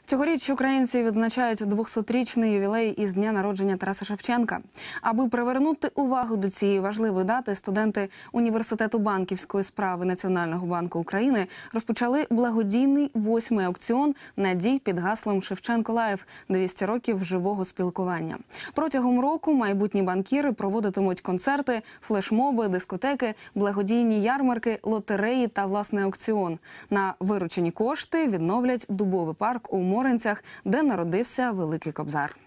Цьогоріч українці відзначають 200-річний ювілей із дня народження Тараса Шевченка. Аби привернути увагу до цієї важливої дати, студенти Університету банківської справи Національного банку України розпочали благодійний 8-й аукціон надій під гаслом «Шевченко Лайв» – 200 років живого спілкування. Протягом року майбутні банкіри проводитимуть концерти, флешмоби, дискотеки, благодійні ярмарки, лотереї та власний аукціон. На виручені кошти відновлять дубовий парк у Моринцях, де народився Великий Кобзар.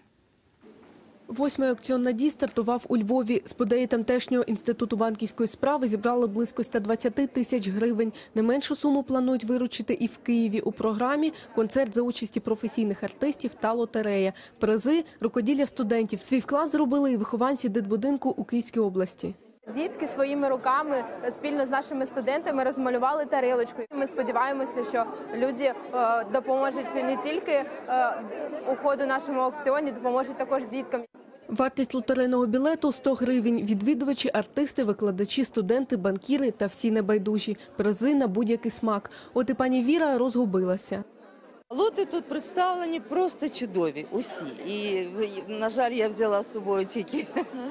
8-й аукціон надій стартував у Львові. Сподеї тамтешнього інституту банківської справи зібрали близько 120 тисяч гривень. Не меншу суму планують виручити і в Києві. У програмі концерт за участі професійних артистів та лотерея. Призи – рукоділля студентів. Свій вклад зробили і вихованці дитбудинку у Київській області. Дітки своїми руками спільно з нашими студентами розмалювали тарілочку. Ми сподіваємося, що люди допоможуть не тільки у ходу нашому аукціоні, допоможуть також діткам. Вартість лотерейного білету – 100 гривень. Відвідувачі, артисти, викладачі, студенти, банкіри та всі небайдужі. Призи на будь-який смак. От і пані Віра розгубилася. Лоти тут представлені просто чудові, усі. І, на жаль, я взяла з собою тільки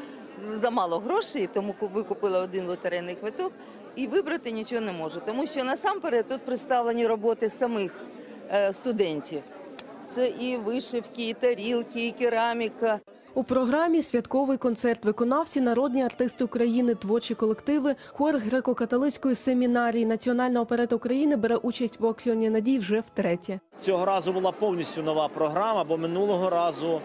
замало грошей, тому викупила один лотерейний квиток і вибрати нічого не можу. Тому що насамперед тут представлені роботи самих студентів. Це і вишивки, і тарілки, і кераміка. У програмі святковий концерт. Виконавці – народні артисти України, творчі колективи, хор греко-католицької семінарії. Національна оперета України бере участь в аукціоні надій вже втретє. Цього разу була повністю нова програма, бо минулого разу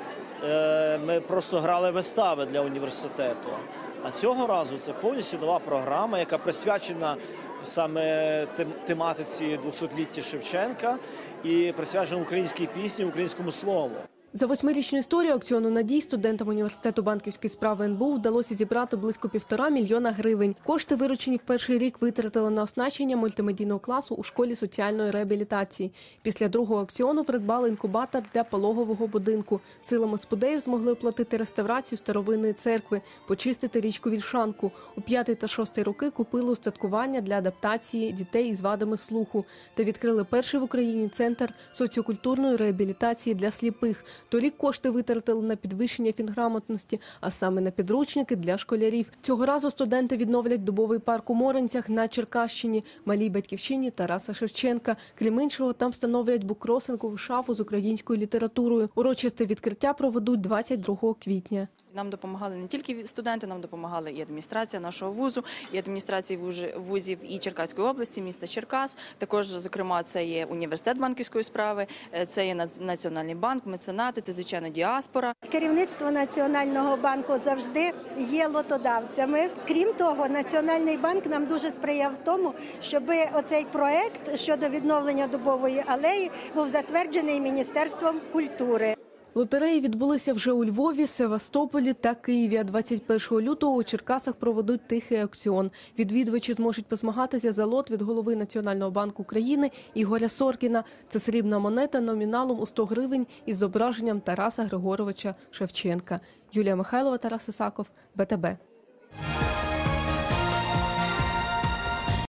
ми просто грали вистави для університету. А цього разу це повністю нова програма, яка присвячена саме тематиці 200-ліття Шевченка і присвячена українській пісні, українському слову. За 8-річну історію аукціону надій студентам Університету банківської справи НБУ вдалося зібрати близько 1,5 мільйона гривень. Кошти, виручені в перший рік, витратили на оснащення мультимедійного класу у школі соціальної реабілітації. Після другого аукціону придбали інкубатор для пологового будинку. Силами сподеїв змогли оплатити реставрацію старовинної церкви, почистити річку Вільшанку. У 5 та 6 роки купили устаткування для адаптації дітей із вадами слуху та відкрили перший в Україні центр соціокультурної реабілітації для сліпих. Торік кошти витратили на підвищення фінграмотності, а саме на підручники для школярів. Цього разу студенти відновлять дубовий парк у Моринцях на Черкащині, малій батьківщині Тараса Шевченка. Крім іншого, там встановлять буккросингову шафу з українською літературою. Урочисте відкриття проведуть 22 квітня. Нам допомагали не тільки студенти, нам допомагала і адміністрація нашого вузу, і адміністрації вузів і Черкаської області, міста Черкас. Також, зокрема, це є університет банківської справи, це є Національний банк, меценати, це, звичайно, діаспора. Керівництво Національного банку завжди є лотодавцями. Крім того, Національний банк нам дуже сприяв тому, щоб оцей проект щодо відновлення Дубової алеї був затверджений Міністерством культури. Лотереї відбулися вже у Львові, Севастополі та Києві. А 21 лютого у Черкасах проведуть тихий аукціон. Відвідувачі зможуть позмагатися за лот від голови Національного банку України Ігоря Соркіна. Це срібна монета номіналом у 100 гривень із зображенням Тараса Григоровича Шевченка. Юлія Михайлова, Тарас Ісаков, БТБ.